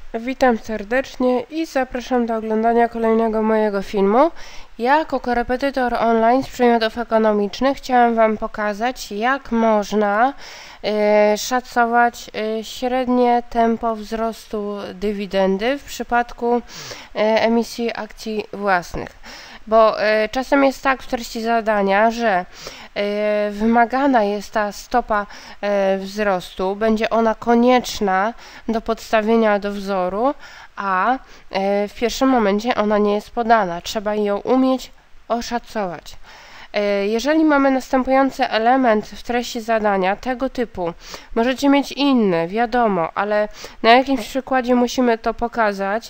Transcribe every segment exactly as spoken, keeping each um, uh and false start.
Witam serdecznie i zapraszam do oglądania kolejnego mojego filmu. Ja jako korepetytor online z przedmiotów ekonomicznych chciałem Wam pokazać, jak można y, szacować y, średnie tempo wzrostu dywidendy w przypadku y, emisji akcji własnych. Bo y, czasem jest tak w treści zadania, że y, wymagana jest ta stopa y, wzrostu, będzie ona konieczna do podstawienia do wzoru, a y, w pierwszym momencie ona nie jest podana. Trzeba ją umieć oszacować. Y, jeżeli mamy następujący element w treści zadania tego typu, możecie mieć inny, wiadomo, ale na jakimś przykładzie musimy to pokazać.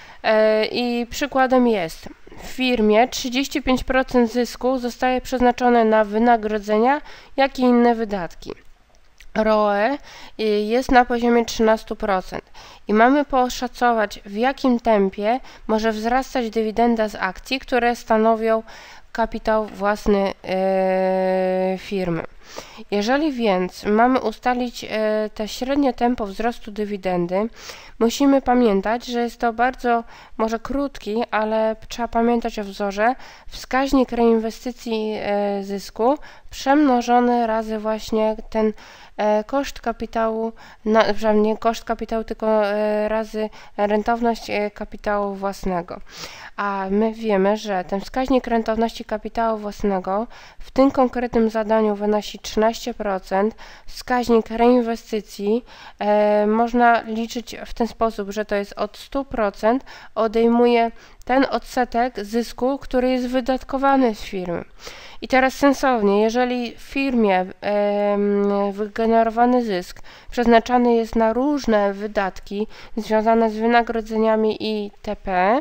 I przykładem jest: w firmie trzydzieści pięć procent zysku zostaje przeznaczone na wynagrodzenia, jak i inne wydatki. R O E jest na poziomie trzynaście procent i mamy poszacować, w jakim tempie może wzrastać dywidenda z akcji, które stanowią kapitał własny yy, firmy. Jeżeli więc mamy ustalić e, te średnie tempo wzrostu dywidendy, musimy pamiętać, że jest to bardzo może krótki, ale trzeba pamiętać o wzorze, wskaźnik reinwestycji e, zysku przemnożony razy właśnie ten e, koszt kapitału, na, przepraszam, nie koszt kapitału, tylko e, razy rentowność e, kapitału własnego. A my wiemy, że ten wskaźnik rentowności kapitału własnego w tym konkretnym zadaniu wynosi trzynaście procent. Wskaźnik reinwestycji e, można liczyć w ten sposób, że to jest od stu procent odejmuje ten odsetek zysku, który jest wydatkowany z firmy. I teraz sensownie, jeżeli w firmie e, wygenerowany zysk przeznaczany jest na różne wydatki związane z wynagrodzeniami itp.,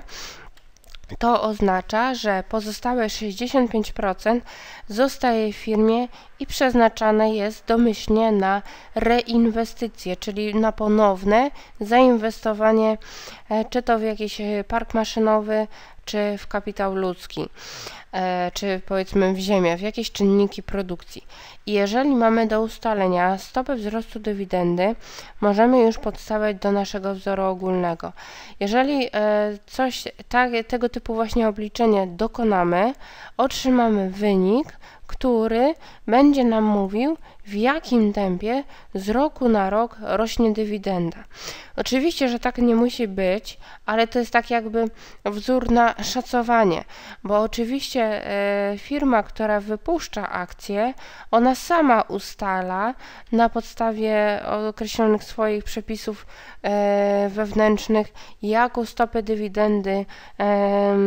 to oznacza, że pozostałe sześćdziesiąt pięć procent zostaje w firmie i przeznaczane jest domyślnie na reinwestycje, czyli na ponowne zainwestowanie, czy to w jakiś park maszynowy, czy w kapitał ludzki, czy powiedzmy w ziemię, w jakieś czynniki produkcji. I jeżeli mamy do ustalenia stopę wzrostu dywidendy, możemy już podstawiać do naszego wzoru ogólnego. Jeżeli coś tak, tego typu właśnie obliczenie dokonamy, otrzymamy wynik, który będzie nam mówił, w jakim tempie z roku na rok rośnie dywidenda. Oczywiście, że tak nie musi być, ale to jest tak jakby wzór na szacowanie, bo oczywiście e, firma, która wypuszcza akcje, ona sama ustala na podstawie określonych swoich przepisów e, wewnętrznych, jaką stopę dywidendy e,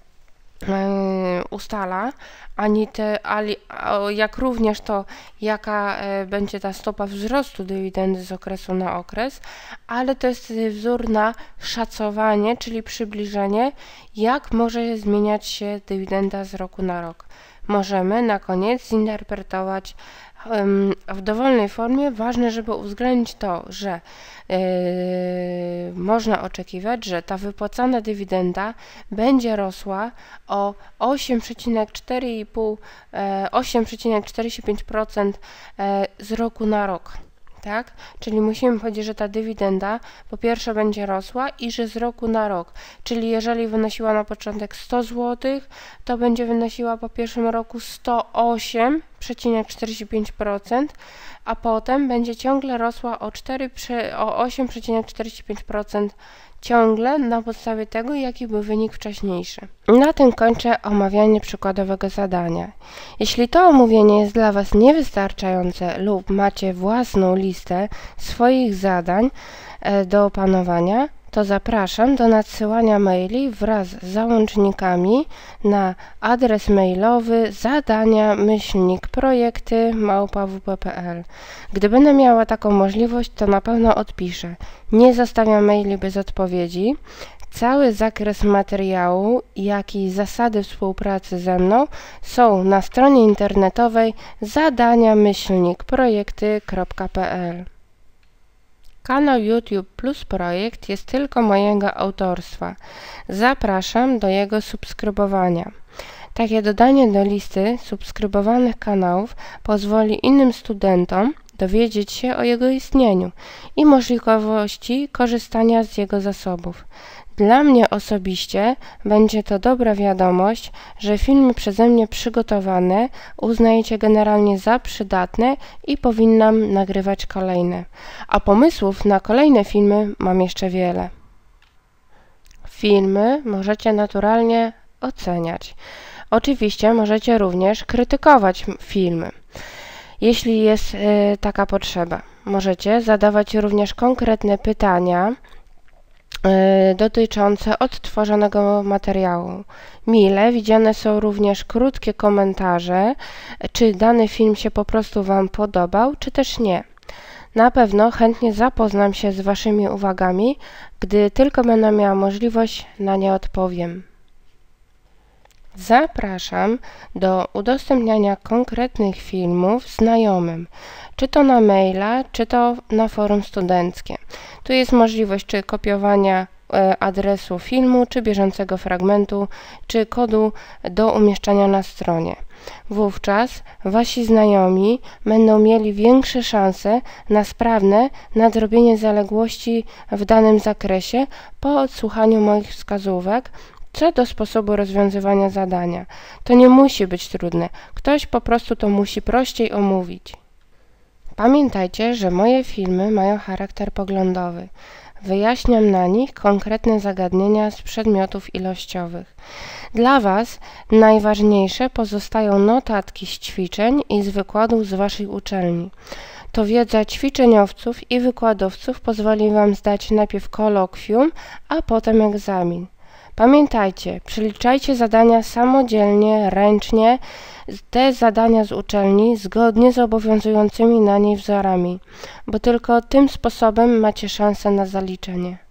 ustala, ani te, ali, jak również to, jaka będzie ta stopa wzrostu dywidendy z okresu na okres, ale to jest wzór na szacowanie, czyli przybliżenie, jak może zmieniać się dywidenda z roku na rok. Możemy na koniec zinterpretować w dowolnej formie. Ważne, żeby uwzględnić to, że yy, można oczekiwać, że ta wypłacana dywidenda będzie rosła o osiem przecinek czterdzieści pięć procent z roku na rok. Tak? Czyli musimy powiedzieć, że ta dywidenda po pierwsze będzie rosła i że z roku na rok, czyli jeżeli wynosiła na początek sto złotych, to będzie wynosiła po pierwszym roku sto osiem przecinek czterdzieści pięć procent, a potem będzie ciągle rosła o, o osiem przecinek czterdzieści pięć procent ciągle na podstawie tego, jaki był wynik wcześniejszy. Na tym kończę omawianie przykładowego zadania. Jeśli to omówienie jest dla Was niewystarczające lub macie własną listę swoich zadań do opanowania, to zapraszam do nadsyłania maili wraz z załącznikami na adres mailowy zadania myślnik projekty małpa w p kropka p l. Gdy będę miała taką możliwość, to na pewno odpiszę. Nie zostawiam maili bez odpowiedzi. Cały zakres materiału, jak i zasady współpracy ze mną są na stronie internetowej zadania myślnik projekty kropka p l. Kanał YouTube Plus Projekt jest tylko mojego autorstwa. Zapraszam do jego subskrybowania. Takie dodanie do listy subskrybowanych kanałów pozwoli innym studentom dowiedzieć się o jego istnieniu i możliwości korzystania z jego zasobów. Dla mnie osobiście będzie to dobra wiadomość, że filmy przeze mnie przygotowane uznajecie generalnie za przydatne i powinnam nagrywać kolejne. A pomysłów na kolejne filmy mam jeszcze wiele. Filmy możecie naturalnie oceniać. Oczywiście możecie również krytykować filmy, jeśli jest y, taka potrzeba. Możecie zadawać również konkretne pytania y, dotyczące odtworzonego materiału. Mile widziane są również krótkie komentarze, czy dany film się po prostu Wam podobał, czy też nie. Na pewno chętnie zapoznam się z Waszymi uwagami, gdy tylko będę miała możliwość, na nie odpowiem. Zapraszam do udostępniania konkretnych filmów znajomym, czy to na maila, czy to na forum studenckie. Tu jest możliwość czy kopiowania adresu filmu, czy bieżącego fragmentu, czy kodu do umieszczania na stronie. Wówczas Wasi znajomi będą mieli większe szanse na sprawne nadrobienie zaległości w danym zakresie po odsłuchaniu moich wskazówek co do sposobu rozwiązywania zadania. To nie musi być trudne, ktoś po prostu to musi prościej omówić. Pamiętajcie, że moje filmy mają charakter poglądowy. Wyjaśniam na nich konkretne zagadnienia z przedmiotów ilościowych. Dla Was najważniejsze pozostają notatki z ćwiczeń i z wykładów z Waszej uczelni. To wiedza ćwiczeniowców i wykładowców pozwoli Wam zdać najpierw kolokwium, a potem egzamin. Pamiętajcie, przeliczajcie zadania samodzielnie, ręcznie, te zadania z uczelni zgodnie z obowiązującymi na niej wzorami, bo tylko tym sposobem macie szansę na zaliczenie.